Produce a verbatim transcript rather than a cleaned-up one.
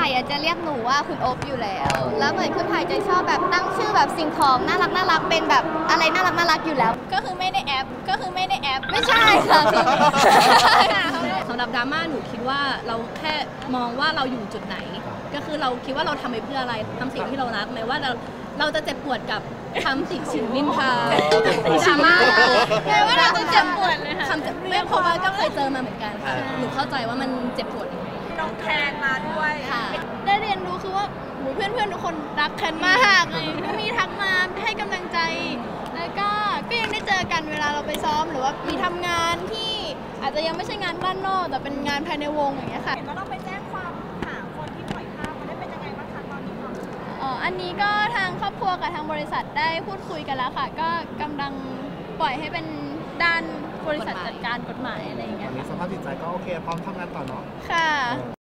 อะจะเรียกหนูว่าคุณโอ๊บอยู่แล้วแล้วเหมือนคุณไผ่จะชอบแบบตั้งชื่อแบบสิ่งของน่ารักน่ารักเป็นแบบอะไรน่ารักน่ารักอยู่แล้วก็คือไม่ได้แอปก็คือไม่ได้แอปไม่ใช่ค่ะสำหรับดราม่าหนูคิดว่าเราแค่มองว่าเราอยู่จุดไหนก็คือเราคิดว่าเราทำไปเพื่ออะไรทำสิ่งที่เรารักไหมว่าเราเราจะเจ็บปวดกับคำติฉินนินทาดราม่าแปลว่าเราจะเจ็บปวดเลยค่ะคำไม่เพราะว่าก็เคยเจอมาเหมือนกันค่ะหนูเข้าใจว่ามันเจ็บปวดน้องแคนมาด้วยค่ะได้เรียนรู้คือว่าเพื่อนเพื่อนทุกคนรักแคนมากเลยมีทักมาให้กำลังใจแล้วก็ก็ยังได้เจอกันเวลาเราไปซ้อมหรือว่ามีทำงานที่อาจจะยังไม่ใช่งานด้านนอกแต่เป็นงานภายในวงอย่างเงี้ยค่ะเห็นว่าเราไปแจ้งความหาคนที่ปล่อยภาพมันได้เป็นยังไงบ้างคะตอนนี้คะอ๋ออันนี้ก็ทางครอบครัวกับทางบริษัทได้พูดคุยกันแล้วค่ะก็กำลังปล่อยให้เป็นด้านบริษัทจัดการกฎหมายอะไรอย่างเงี้ยสภาพจิตใจก็โอเคพร้อมทำงานต่อเนาะค่ะ